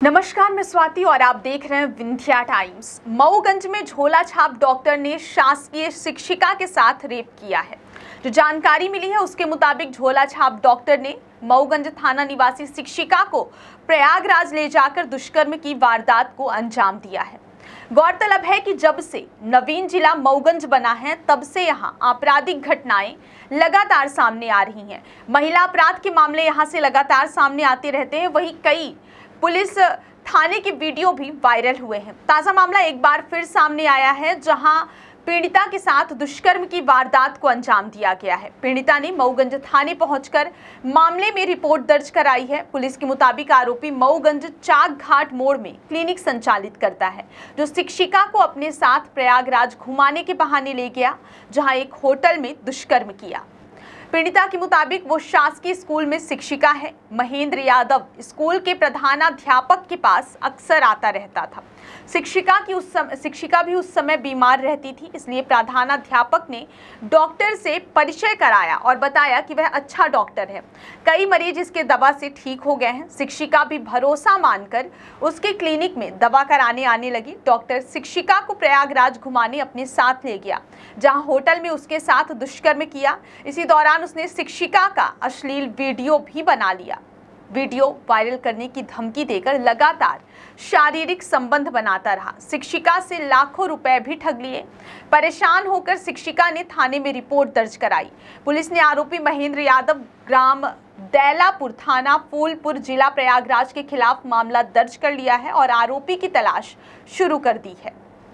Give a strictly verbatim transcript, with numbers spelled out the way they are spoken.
नमस्कार, मैं स्वाति और आप देख रहे हैं विंध्या टाइम्स। मऊगंज में झोला छाप डॉक्टर ने शासकीय शिक्षिका के साथ रेप किया है। जो जानकारी मिली है उसके मुताबिक झोला छाप डॉक्टर ने मऊगंज थाना निवासी शिक्षिका को प्रयागराज ले जाकर दुष्कर्म की वारदात को अंजाम दिया है। गौरतलब है कि जब से नवीन जिला मऊगंज बना है तब से यहां आपराधिक घटनाएं लगातार सामने आ रही हैं। महिला अपराध के मामले यहां से लगातार सामने आते रहते हैं। वहीं कई पुलिस थाने के वीडियो भी वायरल हुए हैं। ताजा मामला एक बार फिर सामने आया है, जहां पीड़िता के साथ दुष्कर्म की वारदात को अंजाम दिया गया है। पीड़िता ने मऊगंज थाने पहुंचकर मामले में रिपोर्ट दर्ज कराई है। पुलिस के मुताबिक आरोपी मऊगंज चाक घाट मोड़ में क्लिनिक संचालित करता है, जो शिक्षिका को अपने साथ प्रयागराज घुमाने के बहाने ले गया, जहां एक होटल में दुष्कर्म किया। पीड़िता के मुताबिक वो शासकीय स्कूल में शिक्षिका है। महेंद्र यादव स्कूल के प्रधानाध्यापक के पास अक्सर आता रहता था। शिक्षिका की उस समय शिक्षिका भी उस समय बीमार रहती थी, इसलिए प्रधानाध्यापक ने डॉक्टर से परिचय कराया और बताया कि वह अच्छा डॉक्टर है। कई मरीज इसके दवा से ठीक हो गए हैं। शिक्षिका भी भरोसा मानकर उसके क्लिनिक में दवा कराने आने लगी। डॉक्टर शिक्षिका को प्रयागराज घुमाने अपने साथ ले गया, जहां होटल में उसके साथ दुष्कर्म किया। इसी दौरान उसने शिक्षिका का अश्लील वीडियो भी बना लिया। वीडियो वायरल करने की धमकी देकर लगातार शारीरिक संबंध बनाता रहा। शिक्षिका से लाखों रुपए भी ठग लिए। परेशान होकर शिक्षिका ने थाने में रिपोर्ट दर्ज कराई। पुलिस ने आरोपी महेंद्र यादव ग्राम दैलापुर थाना फूलपुर जिला प्रयागराज के खिलाफ मामला दर्ज कर लिया है और आरोपी की तलाश शुरू कर दी है।